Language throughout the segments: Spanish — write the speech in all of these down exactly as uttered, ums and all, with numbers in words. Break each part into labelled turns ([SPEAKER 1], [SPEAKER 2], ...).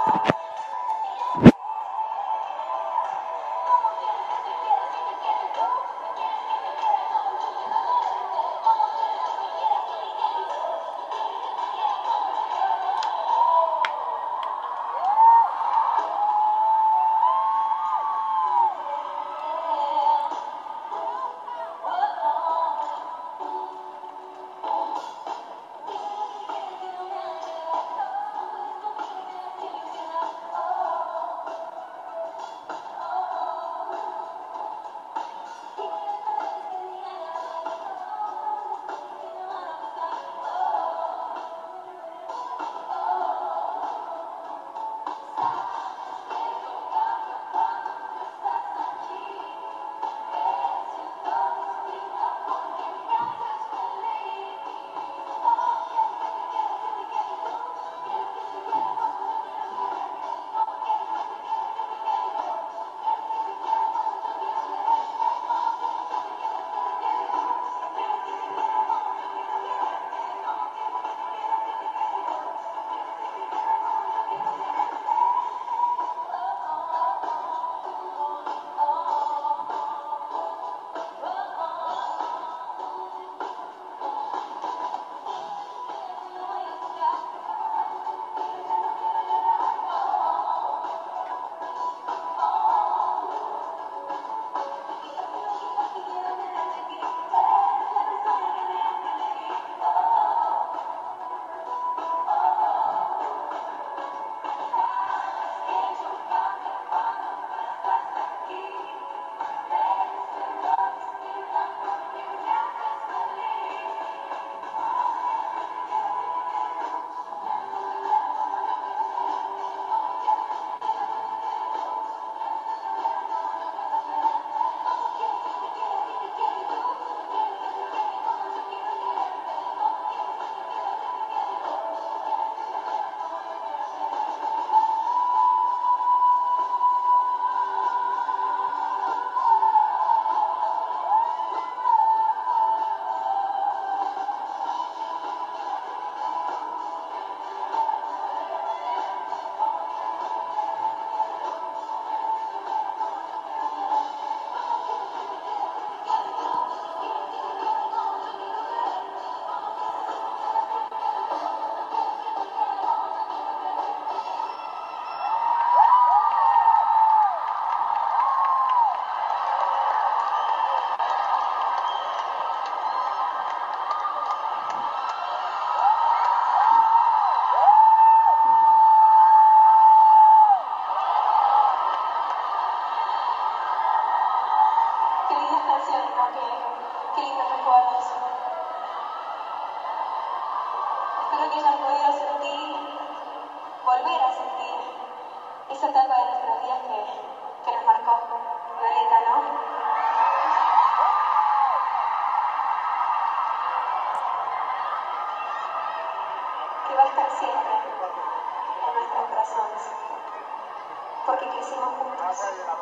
[SPEAKER 1] Porque crecimos juntos.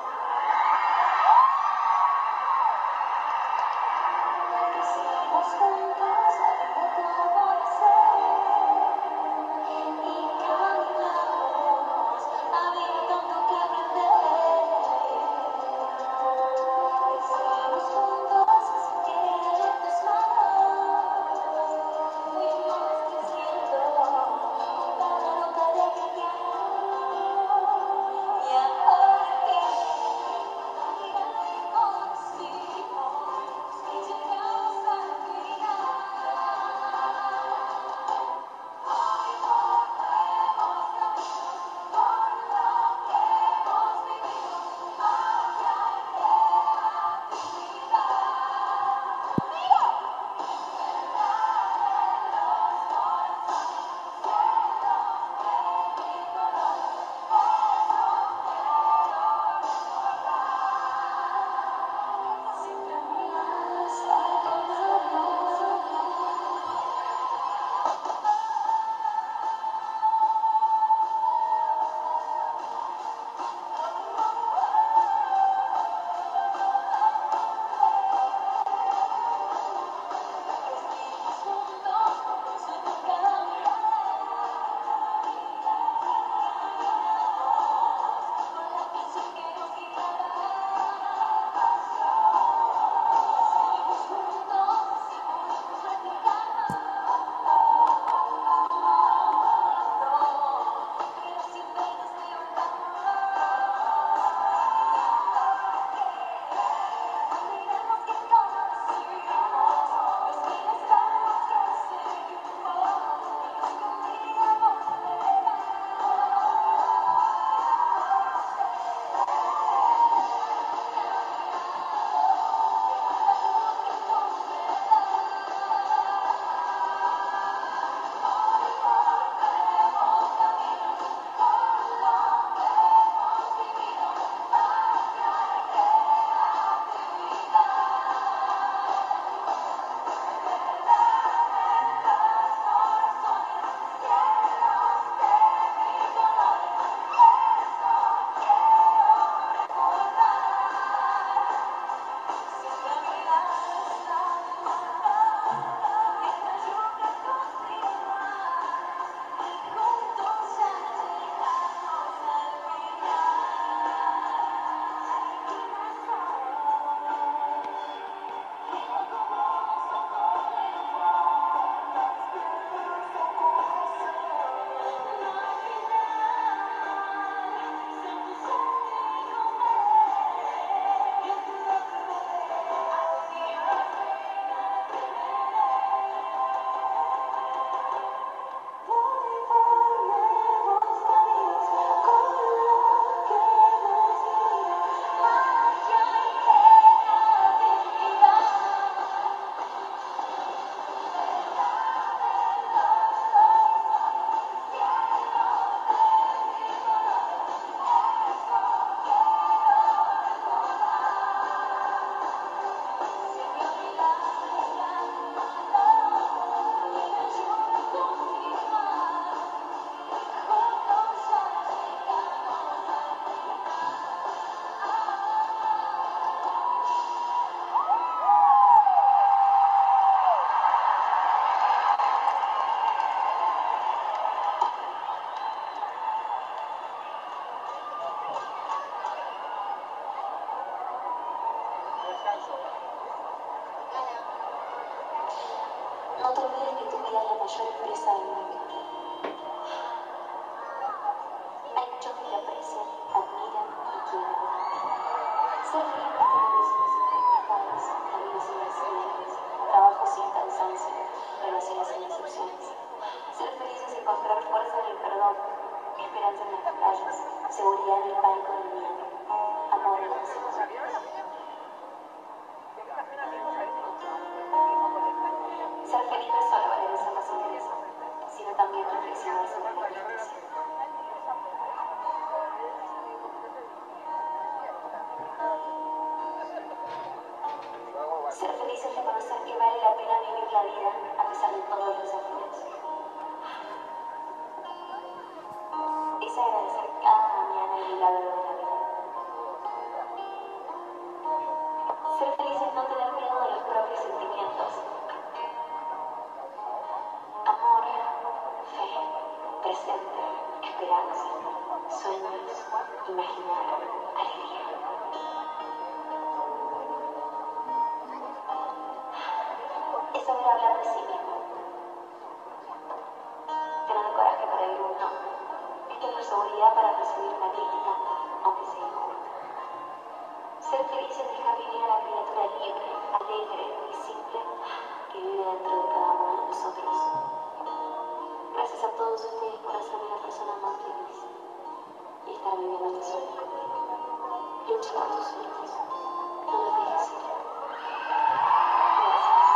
[SPEAKER 1] Crecimos juntos, de todo el ser, y caminamos, había tanto que aprender. Crecimos juntos, sin querer tus manos, fuimos creciendo, con cada nota de piano. Y ahora que ya nos conocimos y llegamos al final. mayor empresa del mundo. Hay muchos que te aprecian, admiran y quieren. Ser feliz no tener dificultades, amigos invencibles, trabajo sin cansancio, relaciones sin excepciones. Ser feliz es encontrar fuerza en el perdón, esperanza en las batallas, seguridad en el pánico del miedo, amor en la inseguridad. Ser feliz no es solo valer esa paciencia, sino también reflexionar sobre la justicia. Ser feliz es reconocer que vale la pena vivir la vida a pesar de todos los desafíos. Es agradecer cada mañana el milagro de la vida. Ser feliz es no tener miedo de los propios sentimientos. Amor, fe, presente, esperanza, sueños, imaginar, alegría. Es saber hablar de sí mismo. Tener coraje para ir un no. Es tener seguridad para recibir una crítica, aunque sea injusta. Ser feliz es dejar vivir a la criatura libre, alegre y simple que vive dentro de cada uno de nosotros. Gracias a todos ustedes por hacerme la persona más feliz y estar viviendo este sueño conmigo. Lucha por tus sueños. No los dejes ir. Gracias.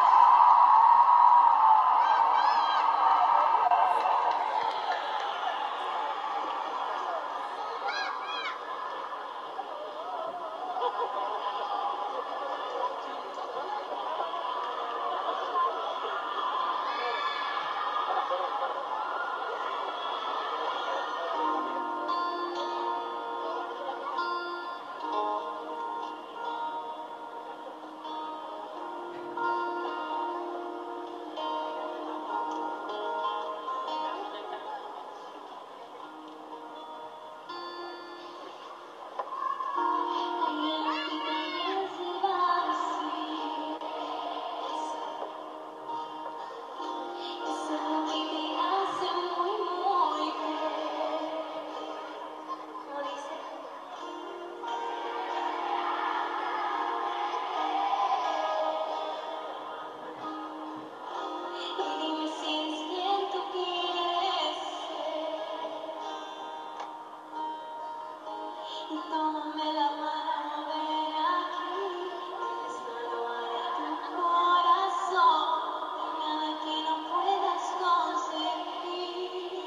[SPEAKER 1] Tómame la mano, ven aquí, solo haré tu corazón, nada que no puedas conseguir.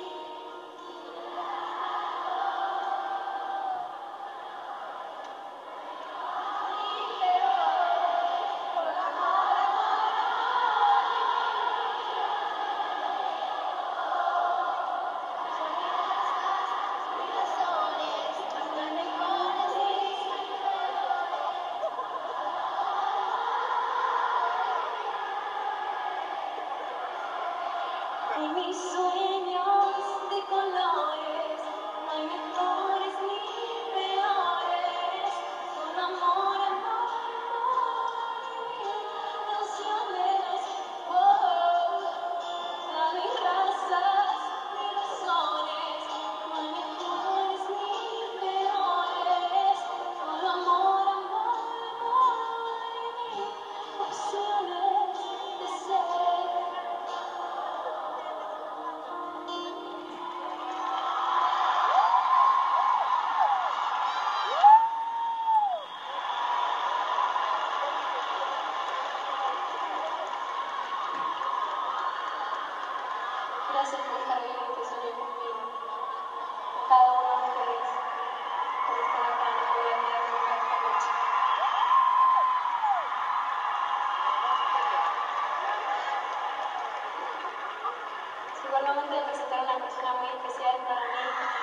[SPEAKER 1] En mis sueños de colores, no hay mejores ni peores, solo amor, amor, amor, ilusiones, oh, hay razas ni razones, no hay mejores ni peores, solo amor, amor, amor, opciones de ser. Gracias por dejar vivir este sueño conmigo. Cada uno de ustedes por estar acá en el lugar de la esta noche. Es igual momento de presentar a una persona muy especial para mí.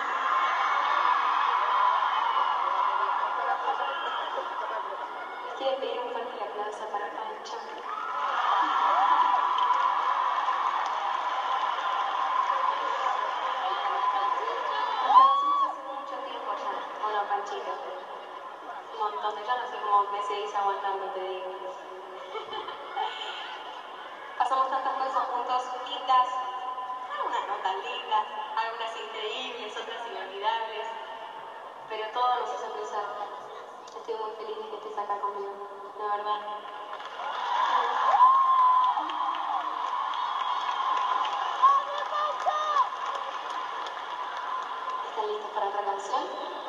[SPEAKER 1] Les quiero pedir un fuerte aplauso para Pancho. Panchito, un montón de, yo no sé cómo me seguís aguantando, te digo. Pasamos tantas cosas juntos, lindas, tan lindas, algunas increíbles, otras inolvidables, pero todo nos hizo pensar. Estoy muy feliz de que estés acá conmigo, de verdad. ¿Están listos para otra canción?